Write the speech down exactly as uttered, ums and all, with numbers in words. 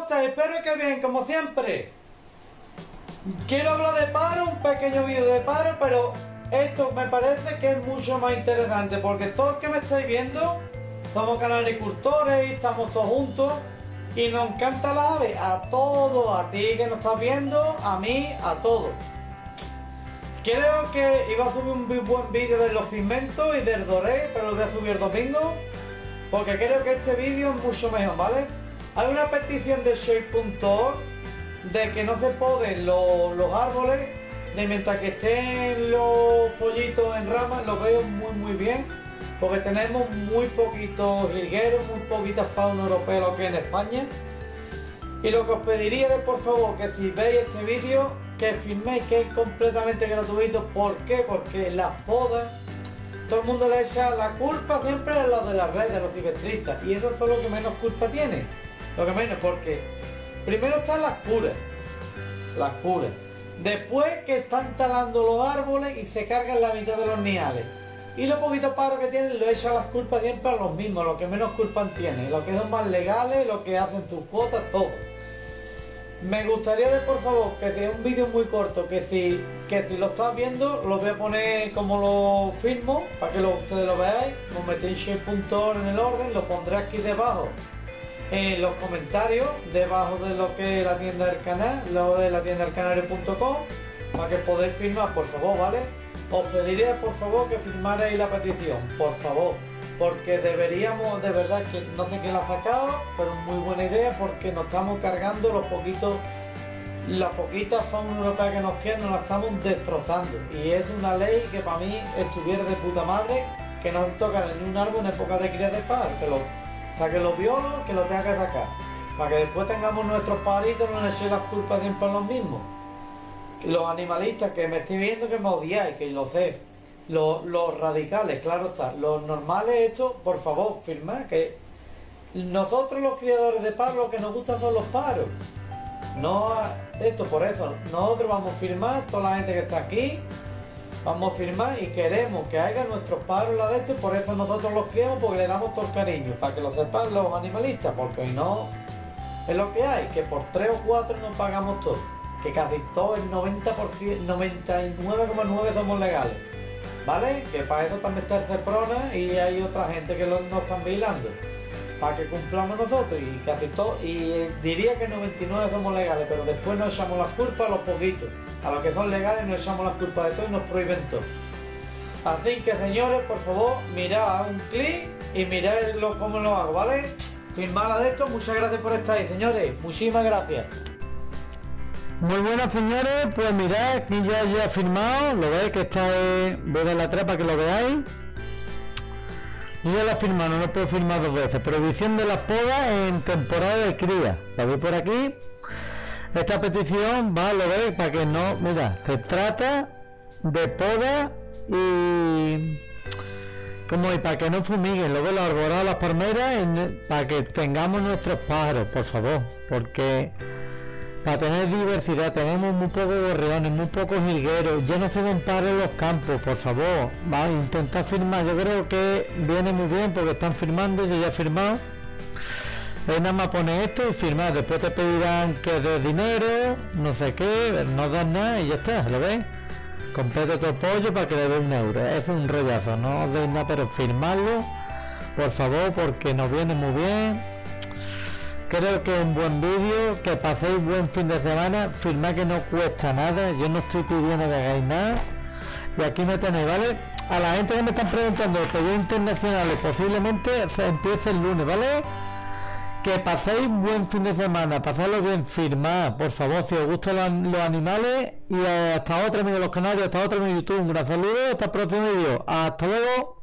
estáis? Espero que bien, como siempre. Quiero hablar de paro, un pequeño vídeo de paro, pero esto me parece que es mucho más interesante, porque todos los que me estáis viendo somos canaricultores y estamos todos juntos y nos encanta la ave, a todos, a ti que nos estás viendo, a mí, a todos. Creo que iba a subir un buen vídeo de los pigmentos y del doré, pero lo voy a subir el domingo, porque creo que este vídeo es mucho mejor, ¿vale? Hay una petición de shape punto org de que no se poden los, los árboles, de mientras que estén los pollitos en ramas. Lo veo muy muy bien, porque tenemos muy poquitos jilgueros, muy poquita fauna europea lo que en España. Y lo que os pediría de por favor, que si veis este vídeo, que firméis, que es completamente gratuito. ¿Por qué? Porque las podas, todo el mundo le echa la culpa siempre a los de las redes, de los silvestristas, y eso es lo que menos culpa tiene, lo que menos, porque primero están las curas, las curas, después que están talando los árboles y se cargan la mitad de los niales, y los poquitos paros que tienen lo echan las culpas siempre a los mismos, los que menos culpa tienen, los que son más legales, los que hacen sus cuotas, todo. Me gustaría de por favor que sea un vídeo muy corto, que si que si lo estás viendo lo voy a poner como lo firmo para que lo, ustedes lo veáis. Os metéis shape punto org en el orden, lo pondré aquí debajo en los comentarios, debajo de lo que es la tienda del canal, lo de la tienda del canario punto com, para que podáis firmar, por favor, ¿vale? Os pediría por favor que firmarais la petición, por favor, porque deberíamos, de verdad, que no sé quién la ha sacado, pero muy buena idea, porque nos estamos cargando los poquitos, la poquita fauna europea que nos queda, nos la estamos destrozando, y es una ley que para mí estuviera de puta madre, que no se toca ni un árbol en época de cría de par, que lo saquen los biólogos, que lo tengan que sacar, para que después tengamos nuestros paritos, no les echen las culpas siempre a los mismos. Los animalistas que me estoy viendo, que me odiáis, que lo sé. Los, los radicales, claro está. Los normales, esto, por favor, firmad, que nosotros los criadores de paros, lo que nos gusta son los paros. No esto, por eso, nosotros vamos a firmar, toda la gente que está aquí, vamos a firmar y queremos que hagan nuestros paros la de esto, y por eso nosotros los criamos, porque le damos todo el cariño, para que lo sepan los animalistas, porque hoy no es lo que hay, que por tres o cuatro nos pagamos todo, que casi todo el noventa por ciento, noventa y nueve coma nueve somos legales. ¿Vale? Que para eso también está el Seprona y hay otra gente que lo, nos están vigilando, para que cumplamos nosotros, y casi todo, y eh, diría que noventa y nueve somos legales, pero después nos echamos las culpas a los poquitos, a los que son legales nos echamos las culpas de todo y nos prohíben todo. Así que señores, por favor, mirad un clic y mirad lo, cómo lo hago, ¿vale? Firmad de esto, muchas gracias por estar ahí, señores, muchísimas gracias. Muy buenas señores, pues mirad, aquí ya ya he firmado, lo veis que está, eh, voy a dar la trapa que lo veáis. Yo ya la he firmado, no lo puedo firmar dos veces. Prohibición de las podas en temporada de cría, la veis por aquí. Esta petición va, lo veis, para que no, mira, se trata de poda y como y para que no fumiguen, luego los arbolados, las palmeras, en, para que tengamos nuestros pájaros, por favor, porque para tener diversidad tenemos muy pocos gorriones, muy pocos jilgueros, ya no se ven paros en los campos, por favor, va, intentar firmar, yo creo que viene muy bien porque están firmando, yo ya he firmado, es nada más poner esto y firmar, después te pedirán que des dinero, no sé qué, no das nada y ya está, ¿lo ves? Completa tu apoyo para que le dé un euro, es un rollazo, no os deis nada, pero firmarlo, por favor, porque nos viene muy bien. Creo que es un buen vídeo, que paséis buen fin de semana, firmad que no cuesta nada, yo no estoy pidiendo que hagáis nada, y aquí me tenéis, ¿vale? A la gente que me están preguntando, pedidos internacionales, posiblemente se empiece el lunes, ¿vale? Que paséis buen fin de semana, pasadlo bien, firmad, por favor, si os gustan los, los animales, y hasta otra, amigos de los canarios, hasta otra, mi YouTube, un gran saludo, hasta el próximo vídeo, hasta luego.